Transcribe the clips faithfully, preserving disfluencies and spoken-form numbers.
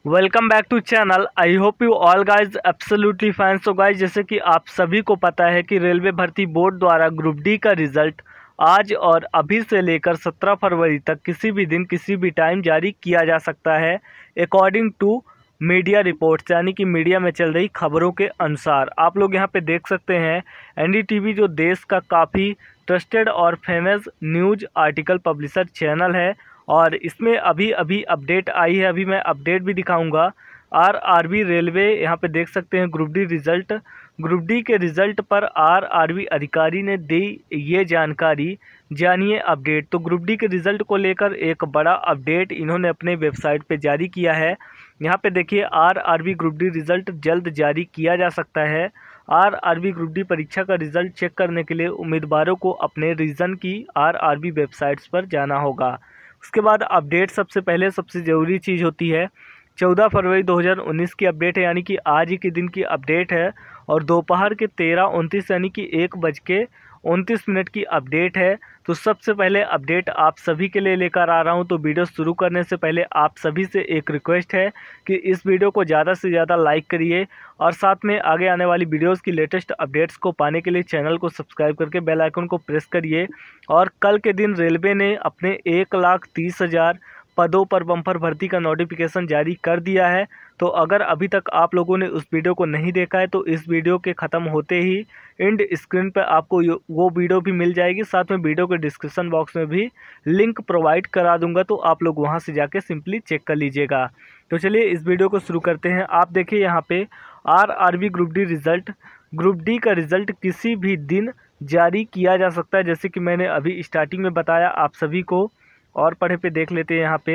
Welcome back to channel. I hope you all guys absolutely fine. So guys, जैसे कि आप सभी को पता है कि रेलवे भर्ती बोर्ड द्वारा ग्रुप डी का रिजल्ट आज और अभी से लेकर सत्रह फरवरी तक किसी भी दिन किसी भी टाइम जारी किया जा सकता है, अकॉर्डिंग टू मीडिया रिपोर्ट्स, यानी कि मीडिया में चल रही खबरों के अनुसार। आप लोग यहाँ पे देख सकते हैं एन डी टी वी जो देश का काफ़ी ट्रस्टेड और famous news article publisher channel है, और इसमें अभी अभी अपडेट आई है। अभी मैं अपडेट भी दिखाऊंगा। आर आर बी रेलवे यहाँ पे देख सकते हैं group D result. Group D के रिज़ल्ट पर आर आर बी अधिकारी ने दी ये जानकारी, जानिए अपडेट। तो ग्रुप डी के रिज़ल्ट को लेकर एक बड़ा अपडेट इन्होंने अपने वेबसाइट पे जारी किया है। यहाँ पे देखिए, R R B group D result जल्द जारी किया जा सकता है। R R B group D परीक्षा का रिज़ल्ट चेक करने के लिए उम्मीदवारों को अपने रीजन की आर आर बी वेबसाइट्स पर जाना होगा। उसके बाद अपडेट सबसे पहले सबसे ज़रूरी चीज़ होती है चौदह फरवरी दो हज़ार उन्नीस की अपडेट है, यानी कि आज ही के दिन की अपडेट है, और दोपहर के तेरह उनतीस यानी कि एक बज के उनतीस मिनट की अपडेट है। तो सबसे पहले अपडेट आप सभी के लिए लेकर आ रहा हूं। तो वीडियो शुरू करने से पहले आप सभी से एक रिक्वेस्ट है कि इस वीडियो को ज़्यादा से ज़्यादा लाइक करिए, और साथ में आगे आने वाली वीडियोस की लेटेस्ट अपडेट्स को पाने के लिए चैनल को सब्सक्राइब करके बेल आइकन को प्रेस करिए। और कल के दिन रेलवे ने अपने एक लाख तीस हज़ार पदों पर बम्पर भर्ती का नोटिफिकेशन जारी कर दिया है। तो अगर अभी तक आप लोगों ने उस वीडियो को नहीं देखा है तो इस वीडियो के ख़त्म होते ही एंड स्क्रीन पर आपको वो वीडियो भी मिल जाएगी। साथ में वीडियो के डिस्क्रिप्शन बॉक्स में भी लिंक प्रोवाइड करा दूंगा, तो आप लोग वहां से जाके सिंपली चेक कर लीजिएगा। तो चलिए इस वीडियो को शुरू करते हैं। आप देखिए यहाँ पे R R B group D result. Group D का रिज़ल्ट किसी भी दिन जारी किया जा सकता है, जैसे कि मैंने अभी स्टार्टिंग में बताया आप सभी को। और पढ़े पे देख लेते हैं यहाँ पे।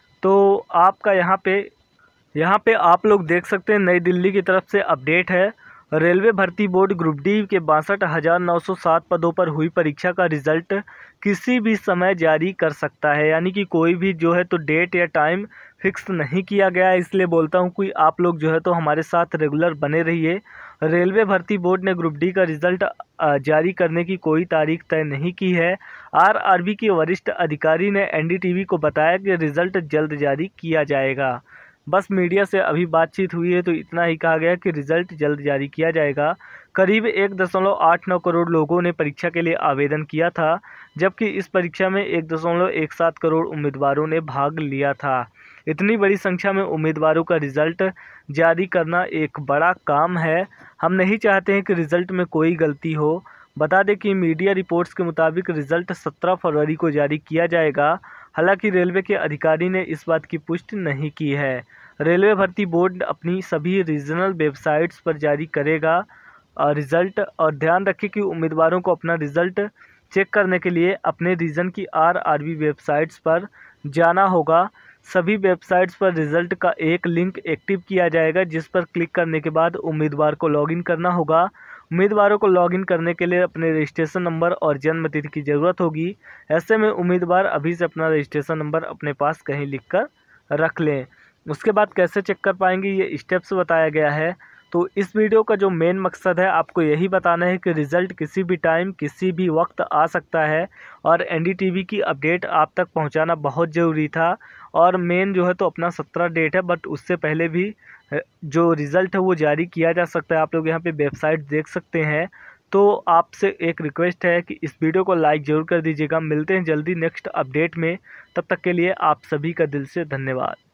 तो आपका यहाँ पे यहाँ पे आप लोग देख सकते हैं नई दिल्ली की तरफ से अपडेट है। रेलवे भर्ती बोर्ड ग्रुप डी के बासठ हज़ार नौ सौ सात पदों पर हुई परीक्षा का रिजल्ट किसी भी समय जारी कर सकता है, यानी कि कोई भी जो है तो डेट या टाइम फिक्स नहीं किया गया है। इसलिए बोलता हूँ कि आप लोग जो है तो हमारे साथ रेगुलर बने रहिए। रेलवे भर्ती बोर्ड ने ग्रुप डी का रिजल्ट जारी करने की कोई तारीख तय नहीं की है। आर आर बी के वरिष्ठ अधिकारी ने एन डी टी वी को बताया कि रिजल्ट जल्द जारी किया जाएगा। बस मीडिया से अभी बातचीत हुई है तो इतना ही कहा गया कि रिजल्ट जल्द जारी किया जाएगा। करीब एक दशमलव आठ नौ करोड़ लोगों ने परीक्षा के लिए आवेदन किया था, जबकि इस परीक्षा में एक दशमलव एक सात करोड़ उम्मीदवारों ने भाग लिया था। इतनी बड़ी संख्या में उम्मीदवारों का रिजल्ट जारी करना एक बड़ा काम है। हम नहीं चाहते हैं कि रिजल्ट में कोई गलती हो। बता दें कि मीडिया रिपोर्ट्स के मुताबिक रिजल्ट सत्रह फरवरी को जारी किया जाएगा। हालांकि रेलवे के अधिकारी ने इस बात की पुष्टि नहीं की है। रेलवे भर्ती बोर्ड अपनी सभी रीजनल वेबसाइट्स पर जारी करेगा रिजल्ट, और ध्यान रखें कि उम्मीदवारों को अपना रिजल्ट चेक करने के लिए अपने रीजन की आर आर बी वेबसाइट्स पर जाना होगा। सभी वेबसाइट्स पर रिजल्ट का एक लिंक एक्टिव किया जाएगा, जिस पर क्लिक करने के बाद उम्मीदवार को लॉगिन करना होगा। उम्मीदवारों को लॉगिन करने के लिए अपने रजिस्ट्रेशन नंबर और जन्म तिथि की ज़रूरत होगी। ऐसे में उम्मीदवार अभी से अपना रजिस्ट्रेशन नंबर अपने पास कहीं लिख कर रख लें। उसके बाद कैसे चेक कर पाएंगे ये स्टेप्स बताया गया है। तो इस वीडियो का जो मेन मकसद है आपको यही बताना है कि रिज़ल्ट किसी भी टाइम किसी भी वक्त आ सकता है, और एन डी टी वी की अपडेट आप तक पहुंचाना बहुत ज़रूरी था। और मेन जो है तो अपना सत्रह डेट है, बट उससे पहले भी जो रिज़ल्ट है वो जारी किया जा सकता है। आप लोग यहाँ पे वेबसाइट देख सकते हैं। तो आपसे एक रिक्वेस्ट है कि इस वीडियो को लाइक ज़रूर कर दीजिएगा। मिलते हैं जल्दी नेक्स्ट अपडेट में, तब तक के लिए आप सभी का दिल से धन्यवाद।